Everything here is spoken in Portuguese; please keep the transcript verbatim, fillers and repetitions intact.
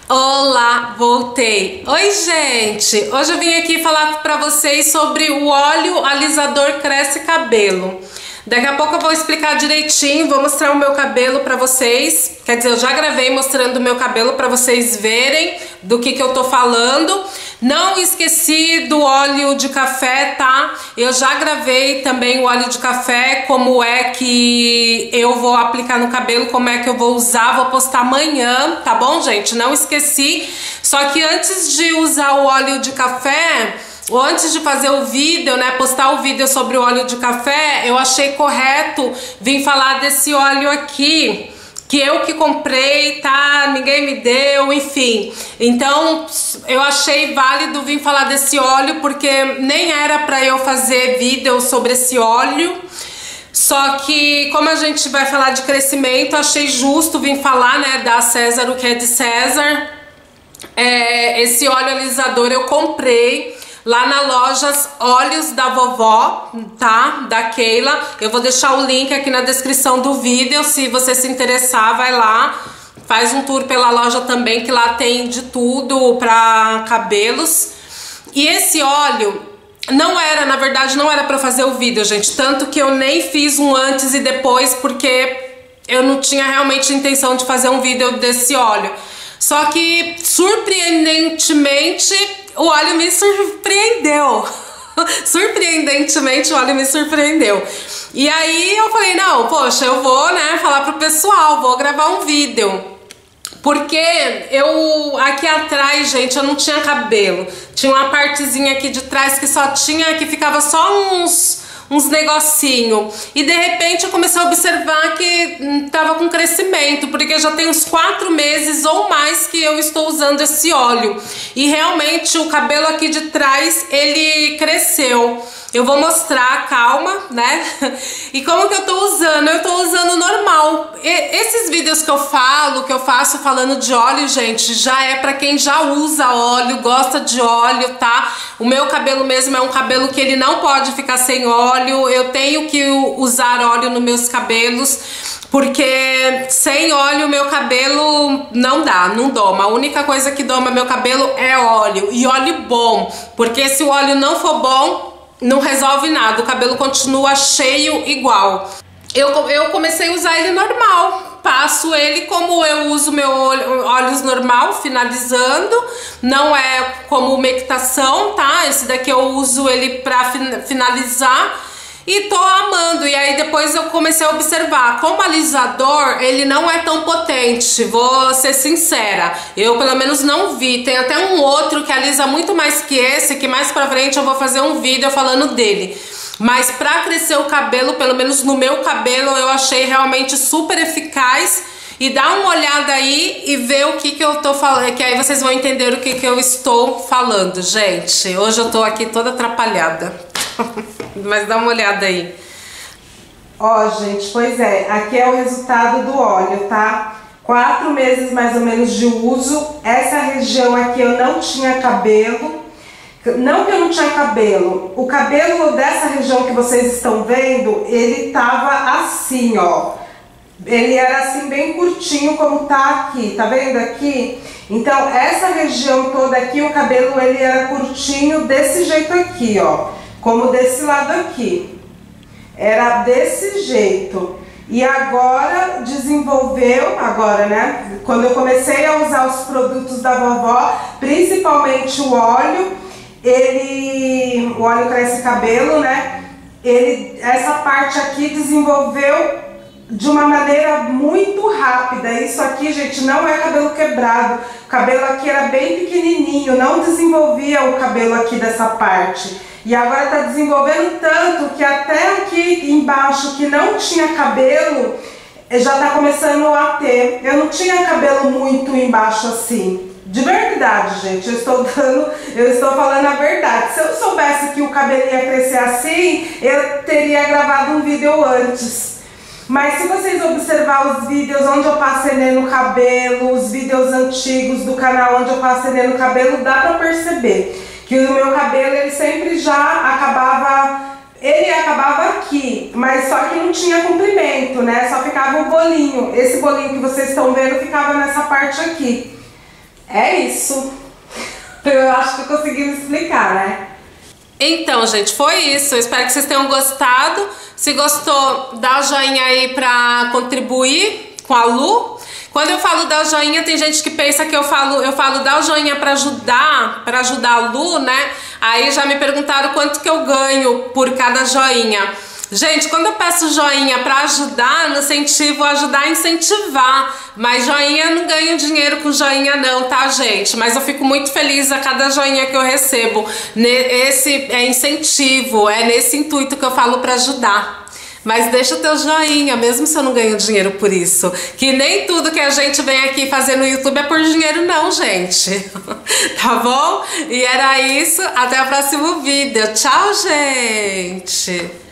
Olá, voltei. Oi, gente. Hoje eu vim aqui falar pra vocês sobre o óleo alisador cresce cabelo. Daqui a pouco eu vou explicar direitinho, vou mostrar o meu cabelo pra vocês. Quer dizer, eu já gravei mostrando o meu cabelo pra vocês verem do que que eu tô falando. Não esqueci do óleo de café, tá? Eu já gravei também o óleo de café, como é que eu vou aplicar no cabelo, como é que eu vou usar, vou postar amanhã, tá bom, gente? Não esqueci. Só que antes de usar o óleo de café, ou antes de fazer o vídeo, né, postar o vídeo sobre o óleo de café, eu achei correto vir falar desse óleo aqui, que eu que comprei, tá? Ninguém me deu, enfim. Então, eu achei válido vir falar desse óleo, porque nem era pra eu fazer vídeo sobre esse óleo. Só que, como a gente vai falar de crescimento, achei justo vir falar, né, da César, o que é de César. É, esse óleo alisador eu comprei lá na loja Óleos da Vovó, tá? Da Keila. Eu vou deixar o link aqui na descrição do vídeo. Se você se interessar, vai lá. Faz um tour pela loja também, que lá tem de tudo pra cabelos. E esse óleo não era, na verdade, não era pra fazer o vídeo, gente. Tanto que eu nem fiz um antes e depois, porque eu não tinha realmente intenção de fazer um vídeo desse óleo. Só que, surpreendentemente, o óleo me surpreendeu. Surpreendentemente, o óleo me surpreendeu. E aí eu falei, não, poxa, eu vou, né, falar pro pessoal, vou gravar um vídeo. Porque eu, aqui atrás, gente, eu não tinha cabelo. Tinha uma partezinha aqui de trás que só tinha, que ficava só uns... uns negocinho, e de repente eu comecei a observar que tava com crescimento, porque já tem uns quatro meses ou mais que eu estou usando esse óleo, e realmente o cabelo aqui de trás, ele cresceu. Eu vou mostrar, calma, né? E como que eu tô usando? Eu tô usando normal. E esses vídeos que eu falo, que eu faço falando de óleo, gente, já é pra quem já usa óleo, gosta de óleo, tá? O meu cabelo mesmo é um cabelo que ele não pode ficar sem óleo. Eu tenho que usar óleo nos meus cabelos, porque sem óleo o meu cabelo não dá, não doma. A única coisa que doma meu cabelo é óleo, e óleo bom, porque se o óleo não for bom, não resolve nada, o cabelo continua cheio igual. Eu, eu comecei a usar ele normal, passo ele como eu uso meu óleos normal, finalizando. Não é como umectação, tá? Esse daqui eu uso ele pra finalizar. E tô amando, e aí depois eu comecei a observar, como alisador ele não é tão potente, vou ser sincera, eu pelo menos não vi, tem até um outro que alisa muito mais que esse, que mais pra frente eu vou fazer um vídeo falando dele. Mas pra crescer o cabelo, pelo menos no meu cabelo, eu achei realmente super eficaz. E dá uma olhada aí e vê o que que eu tô falando, que aí vocês vão entender o que que eu estou falando, gente. Hoje eu tô aqui toda atrapalhada. Mas dá uma olhada aí. Ó, gente, pois é, aqui é o resultado do óleo, tá? Quatro meses mais ou menos de uso. Essa região aqui eu não tinha cabelo. Não que eu não tinha cabelo. O cabelo dessa região que vocês estão vendo, ele tava assim, ó. Ele era assim bem curtinho como tá aqui, tá vendo aqui? Então essa região toda aqui, o cabelo ele era curtinho desse jeito aqui, ó. Como desse lado aqui, era desse jeito. E agora desenvolveu, agora né, quando eu comecei a usar os produtos da vovó, principalmente o óleo, ele, o óleo cresce cabelo, né, ele, essa parte aqui desenvolveu de uma maneira muito rápida. Isso aqui, gente, não é cabelo quebrado, o cabelo aqui era bem pequenininho, não desenvolvia o cabelo aqui dessa parte. E agora tá desenvolvendo tanto que até aqui embaixo que não tinha cabelo, já tá começando a ter. Eu não tinha cabelo muito embaixo assim. De verdade, gente, eu estou dando, eu estou falando a verdade. Se eu soubesse que o cabelo ia crescer assim, eu teria gravado um vídeo antes. Mas se vocês observar os vídeos onde eu passo Enê no cabelo, os vídeos antigos do canal onde eu passo Enê no cabelo, dá pra perceber que o meu cabelo ele sempre já acabava, ele acabava aqui, mas só que não tinha comprimento, né? Só ficava o bolinho. Esse bolinho que vocês estão vendo ficava nessa parte aqui. é isso. Eu acho que eu consegui me explicar, né? Então, gente, foi isso. Eu espero que vocês tenham gostado. Se gostou, dá o joinha aí pra contribuir com a Lu. Quando eu falo dar o joinha, tem gente que pensa que eu falo, eu falo dar o joinha pra ajudar, pra ajudar a Lu, né? Aí já me perguntaram quanto que eu ganho por cada joinha. Gente, quando eu peço joinha pra ajudar, no incentivo, ajudar a incentivar. Mas joinha eu não ganho dinheiro com joinha não, tá, gente? Mas eu fico muito feliz a cada joinha que eu recebo. Esse é incentivo, é nesse intuito que eu falo pra ajudar. Mas deixa o teu joinha, mesmo se eu não ganho dinheiro por isso. Que nem tudo que a gente vem aqui fazer no YouTube é por dinheiro não, gente. Tá bom? E era isso. Até o próximo vídeo. Tchau, gente!